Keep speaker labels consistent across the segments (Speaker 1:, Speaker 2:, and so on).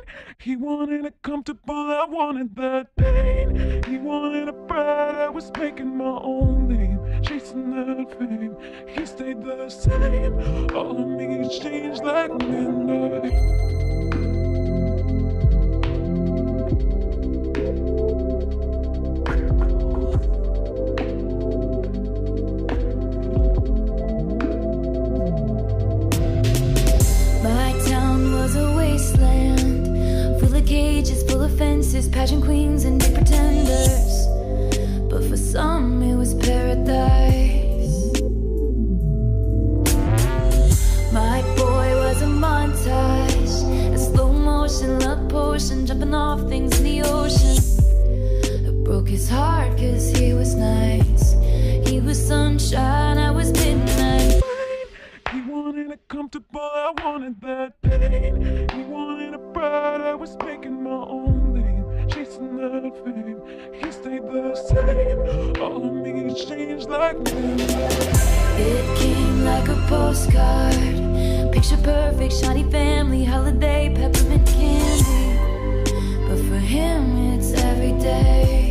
Speaker 1: He wanted it comfortable, I wanted that pain. He wanted a bride, I was making my own name, chasing that fame. He stayed the same, all of me changed like midnight.
Speaker 2: Cages full of fences, pageant queens and big pretenders, but for some it was paradise. My boy was a montage, a slow motion love potion, jumping off things in the ocean. It broke his heart cause he was nice. He was sunshine, I was midnight.
Speaker 1: He wanted it comfortable, I wanted that pain. He wanted a bride, I was making my own name, chasing that fame. He stayed the same, all of me changed like midnight.
Speaker 2: It came like a postcard, picture perfect, shiny family, holiday, peppermint candy. But for him it's every day.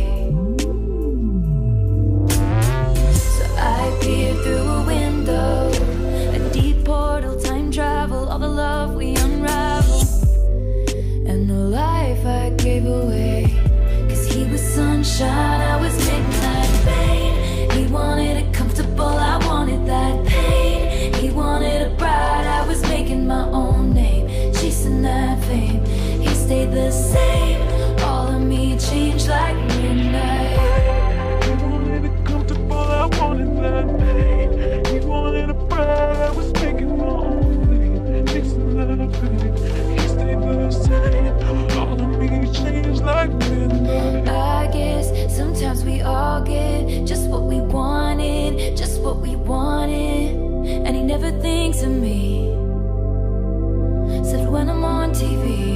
Speaker 2: So I peered through a window, portal, time travel, all the love we unravel, and the life I gave away. Cause he was sunshine, I was midnight pain. He wanted it comfortable, I wanted that pain. He wanted a bride, I was making my own name, chasing that fame. He stayed the same, all of me changed like midnight.
Speaker 1: He wanted it comfortable, I wanted that pain. He wanted a bride, I was making my own name, chasing that fame. He stayed the same, all of me changed like midnight.
Speaker 2: I guess sometimes we all get just what we wanted, just what we wanted. And he never thinks of me, except when I'm on TV.